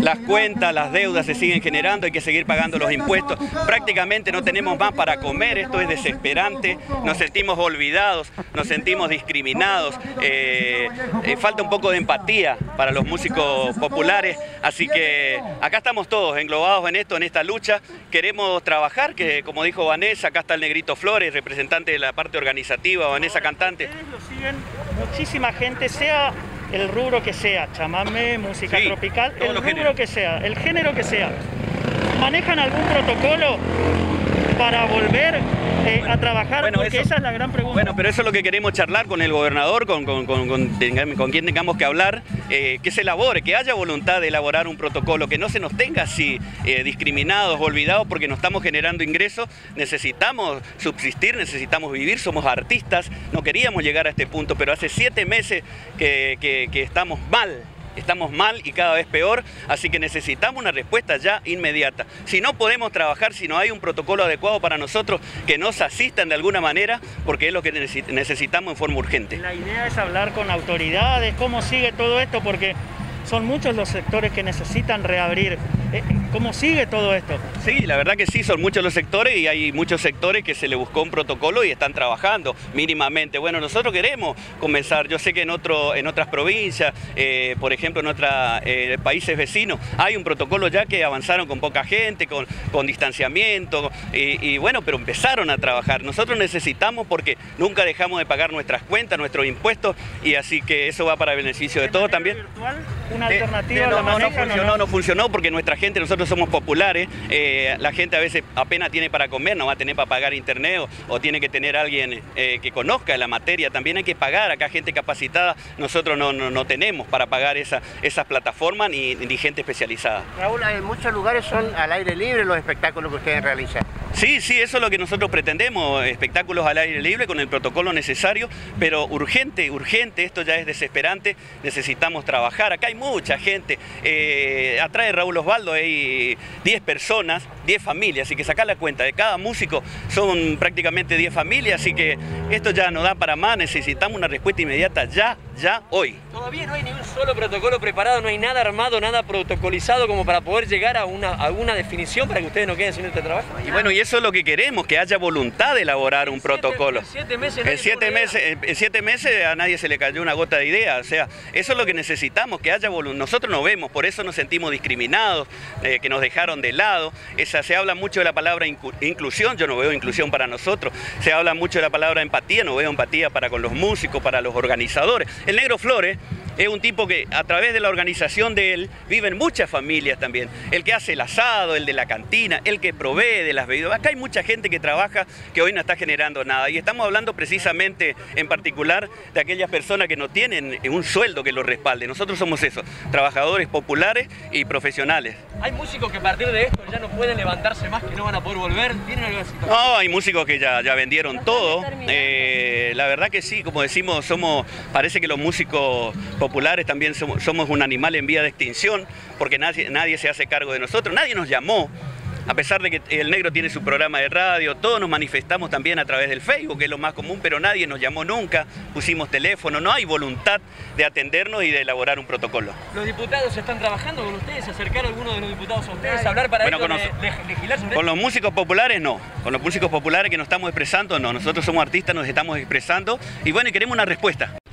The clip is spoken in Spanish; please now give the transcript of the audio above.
las cuentas, las deudas se siguen generando, hay que seguir pagando los impuestos. Prácticamente no tenemos más para comer, esto es desesperante, nos sentimos olvidados, nos sentimos discriminados, falta un poco de empatía para los músicos populares, así que acá estamos todos englobados en esto, en esta lucha. Queremos trabajar, que como dijo Vanessa, acá está el Negrito Flores, representante de la parte organizativa, Vanessa cantante. Ustedes lo siguen muchísima gente, sea el rubro que sea, chamamé, música tropical, el rubro que sea, el género que sea. ¿Manejan algún protocolo para volver a trabajar? Bueno, porque esa es la gran pregunta. Bueno, pero eso es lo que queremos charlar con el gobernador, con quien tengamos que hablar, que se elabore, que haya voluntad de elaborar un protocolo, que no se nos tenga así discriminados, olvidados, porque no estamos generando ingresos, necesitamos subsistir, necesitamos vivir, somos artistas, no queríamos llegar a este punto, pero hace 7 meses que estamos mal. Estamos mal y cada vez peor, así que necesitamos una respuesta ya inmediata. Si no podemos trabajar, si no hay un protocolo adecuado para nosotros, que nos asistan de alguna manera, porque es lo que necesitamos en forma urgente. La idea es hablar con autoridades, cómo sigue todo esto, porque son muchos los sectores que necesitan reabrir. ¿Cómo sigue todo esto? Sí, la verdad que sí, son muchos los sectores y hay muchos sectores que se le buscó un protocolo y están trabajando mínimamente. Bueno, nosotros queremos comenzar, yo sé que en otras provincias, por ejemplo en otros países vecinos, hay un protocolo ya que avanzaron con poca gente, con distanciamiento, y bueno, pero empezaron a trabajar. Nosotros necesitamos porque nunca dejamos de pagar nuestras cuentas, nuestros impuestos, y así que eso va para el beneficio de todos también. Virtual, ¿una alternativa la manejan? No funcionó porque nuestra gente, nosotros somos populares, la gente a veces apenas tiene para comer, no va a tener para pagar internet o tiene que tener alguien que conozca la materia, también hay que pagar, acá gente capacitada, nosotros no tenemos para pagar esas plataformas ni gente especializada. Raúl, en muchos lugares son al aire libre los espectáculos que ustedes realizan. Sí, eso es lo que nosotros pretendemos, espectáculos al aire libre con el protocolo necesario, pero urgente, esto ya es desesperante, necesitamos trabajar, acá hay mucha gente, atrás de Raúl Osvaldo hay 10 personas, 10 familias, así que sacar la cuenta de cada músico son prácticamente 10 familias, así que esto ya no da para más, necesitamos una respuesta inmediata ya, hoy. Todavía no hay ni un solo protocolo preparado, no hay nada armado, nada protocolizado como para poder llegar a alguna definición para que ustedes no queden sin este trabajo. Y bueno, y eso es lo que queremos, que haya voluntad de elaborar un protocolo. En 7 meses, en 7 meses a nadie se le cayó una gota de idea, o sea, eso es lo que necesitamos, que haya voluntad. Nosotros no vemos, por eso nos sentimos discriminados, que nos dejaron de lado. Se habla mucho de la palabra inclusión, yo no veo inclusión para nosotros. Se habla mucho de la palabra empatía, no veo empatía para con los músicos, para los organizadores. El Negro Flores es un tipo que a través de la organización de él viven muchas familias también. El que hace el asado, el de la cantina, el que provee de las bebidas. Acá hay mucha gente que trabaja que hoy no está generando nada. Y estamos hablando precisamente en particular de aquellas personas que no tienen un sueldo que los respalde. Nosotros somos eso, trabajadores populares y profesionales. ¿Hay músicos que a partir de esto ya no pueden levantarse más, que no van a poder volver? ¿Tienen alguna situación? No, hay músicos que ya vendieron todo. La verdad que sí, como decimos, parece que los músicos populares también somos un animal en vía de extinción, porque nadie se hace cargo de nosotros, nadie nos llamó. A pesar de que el Negro tiene su programa de radio, todos nos manifestamos también a través del Facebook, que es lo más común, pero nadie nos llamó nunca, pusimos teléfono, no hay voluntad de atendernos y de elaborar un protocolo. ¿Los diputados están trabajando con ustedes? ¿Se acercaron algunos de los diputados a ustedes a hablar para legislar sobre con los músicos populares no, con los músicos populares que nos estamos expresando no, nosotros somos artistas, nos estamos expresando y bueno, y queremos una respuesta.